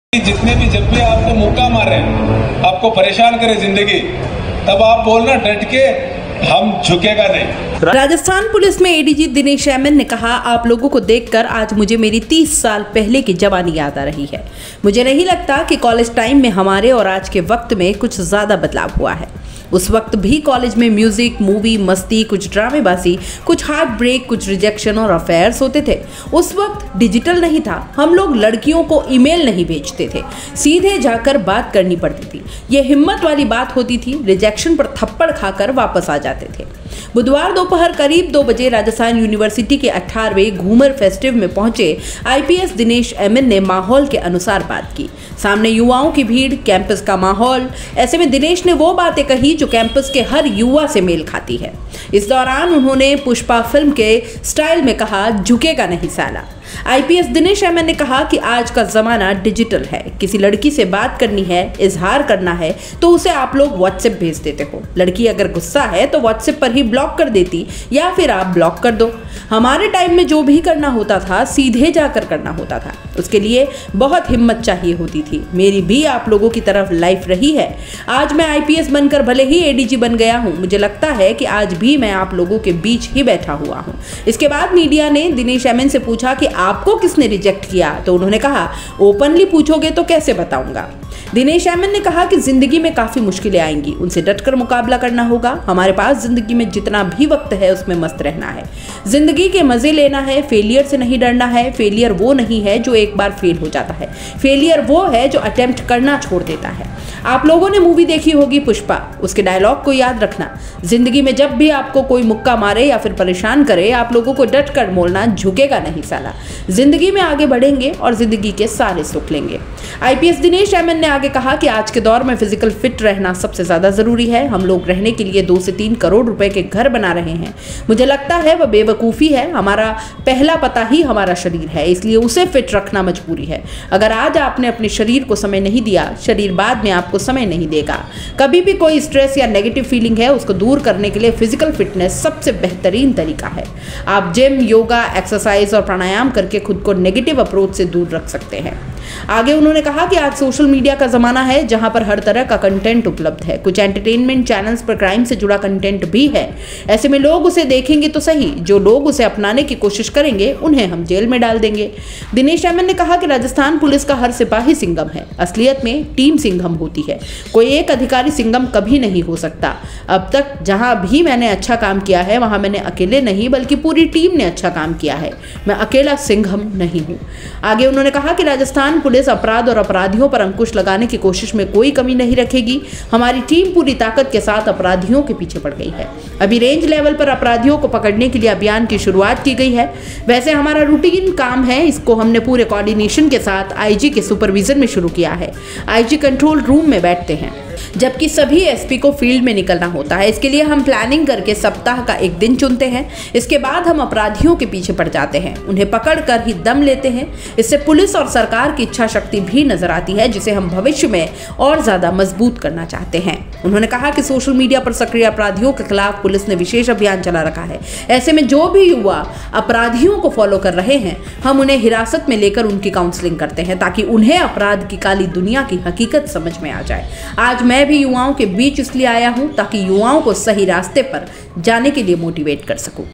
जितने भी जब भी आपको मौका मारे, आपको परेशान करे जिंदगी, तब आप बोलना डट के, हम झुकेगा नहीं। राजस्थान पुलिस में एडीजी दिनेश एमएन ने कहा, आप लोगों को देखकर आज मुझे मेरी 30 साल पहले की जवानी याद आ रही है। मुझे नहीं लगता कि कॉलेज टाइम में हमारे और आज के वक्त में कुछ ज्यादा बदलाव हुआ है। उस वक्त भी कॉलेज में म्यूजिक, मूवी, मस्ती, कुछ ड्रामेबाजी, कुछ हार्ट ब्रेक, कुछ रिजेक्शन और अफेयर्स होते थे। उस वक्त डिजिटल नहीं था, हम लोग लड़कियों को ईमेल नहीं भेजते थे, सीधे जाकर बात करनी पड़ती थी। ये हिम्मत वाली बात होती थी, रिजेक्शन पर थप्पड़ खाकर वापस आ जाते थे। बुधवार दोपहर करीब 2 बजे राजस्थान यूनिवर्सिटी के 18वें घूमर फेस्टिव में पहुंचे आईपीएस दिनेश एमएन ने माहौल के अनुसार बात की। सामने युवाओं की भीड़, कैंपस का माहौल। ऐसे में दिनेश ने वो बातें कही जो कैंपस के हर युवा से मेल खाती है। इस दौरान उन्होंने पुष्पा फिल्म के स्टाइल में कहा, झुकेगा नहीं साला। आईपीएस दिनेश एमएन ने कहा कि आज का जमाना डिजिटल है। किसी लड़की से बात करनी है, इजहार करना है तो उसे आप लोग व्हाट्सएप भेज देते हो। लड़की अगर गुस्सा है तो व्हाट्सएप पर ही ब्लॉक कर देती या फिर आप ब्लॉक कर दो। हमारे टाइम में जो भी करना होता था सीधे जाकर करना होता था, उसके लिए बहुत हिम्मत चाहिए होती थी। मेरी भी आप लोगों की तरफ लाइफ रही है। आज मैं आईपीएस बनकर भले ही एडीजी बन गया हूं, मुझे लगता है कि आज भी मैं आप लोगों के बीच ही बैठा हुआ हूं। इसके बाद मीडिया ने दिनेश एमएन से पूछा कि आपको किसने रिजेक्ट किया, तो उन्होंने कहा, ओपनली पूछोगे तो कैसे बताऊंगा। दिनेश एमएन ने कहा कि जिंदगी में काफी मुश्किलें आएंगी, उनसे डटकर मुकाबला करना होगा। हमारे पास जिंदगी में जितना भी वक्त है उसमें मस्त रहना है, जिंदगी के मजे लेना है, फेलियर से नहीं डरना है। फेलियर वो नहीं है जो एक बार फेल हो जाता है, फेलियर वो है जो अटेम्प्ट करना छोड़ देता है। आप लोगों ने मूवी देखी होगी पुष्पा, उसके डायलॉग को याद रखना। जिंदगी में जब भी आपको कोई मुक्का मारे या फिर परेशान करे, आप लोगों को डट कर बोलना, झुकेगा नहीं साला। जिंदगी में आगे बढ़ेंगे और जिंदगी के सारे सुख लेंगे। आईपीएस दिनेश एमएन ने आगे कहा कि आज के दौर में फिजिकल फिट रहना सबसे ज्यादा जरूरी है। हम लोग रहने के लिए 2 से 3 करोड़ रुपए के घर बना रहे हैं। मुझे लगता है वह बेवकूफ़ी है। हमारा पहला पता ही हमारा शरीर है, इसलिए उसे फिट रखना मजबूरी है। अगर आज आपने अपने शरीर को समय नहीं दिया, शरीर बाद में आपको समय नहीं देगा। कभी भी कोई स्ट्रेस या नेगेटिव फीलिंग है, उसको दूर करने के लिए फिजिकल फिटनेस सबसे बेहतरीन तरीका है। आप जिम, योगा, एक्सरसाइज और प्राणायाम करके खुद को नेगेटिव अप्रोच से दूर रख सकते हैं। आगे उन्होंने कहा कि आज सोशल मीडिया का जमाना है जहां पर हर तरह का कंटेंट उपलब्ध है। कुछ एंटरटेनमेंट चैनल्स पर क्राइम से जुड़ा कंटेंट भी है। ऐसे में लोग उसे देखेंगे तो सही, जो लोग उसे अपनाने की कोशिश करेंगे उन्हें हम जेल में डाल देंगे। दिनेश एमएन ने कहा कि राजस्थान पुलिस का हर सिपाही सिंघम है। असलियत में टीम सिंघम होती है, कोई एक अधिकारी सिंघम कभी नहीं हो सकता। अब तक जहां भी मैंने अच्छा काम किया है वहां मैंने अकेले नहीं बल्कि पूरी टीम ने अच्छा काम किया है। मैं अकेला सिंघम नहीं हूं। आगे उन्होंने कहा कि राजस्थान पुलिस अपराध और अपराधियों पर अंकुश लगाने की कोशिश में कोई कमी नहीं रखेगी। हमारी टीम पूरी ताकत के साथ अपराधियों के पीछे पड़ गई है। अभी रेंज लेवल पर अपराधियों को पकड़ने के लिए अभियान की शुरुआत की गई है। वैसे हमारा रूटीन काम है, इसको हमने पूरे कोऑर्डिनेशन के साथ आईजी के सुपरविजन में शुरू किया है। आईजी कंट्रोल रूम में बैठते हैं जबकि सभी एसपी को फील्ड में निकलना होता है। इसके लिए हम प्लानिंग करके सप्ताह का एक दिन चुनते हैं। इसके बाद हम अपराधियों के पीछे पड़ जाते हैं, उन्हें पकड़ कर ही दम लेते हैं। इससे पुलिस और सरकार की इच्छा शक्ति भी नजर आती है, जिसे हम भविष्य में और ज्यादा मजबूत करना चाहते हैं। उन्होंने कहा कि सोशल मीडिया पर सक्रिय अपराधियों के खिलाफ पुलिस ने विशेष अभियान चला रखा है। ऐसे में जो भी युवा अपराधियों को फॉलो कर रहे हैं, हम उन्हें हिरासत में लेकर उनकी काउंसलिंग करते हैं ताकि उन्हें अपराध की काली दुनिया की हकीकत समझ में आ जाए। आज मैं भी युवाओं के बीच इसलिए आया हूं ताकि युवाओं को सही रास्ते पर जाने के लिए मोटिवेट कर सकूं।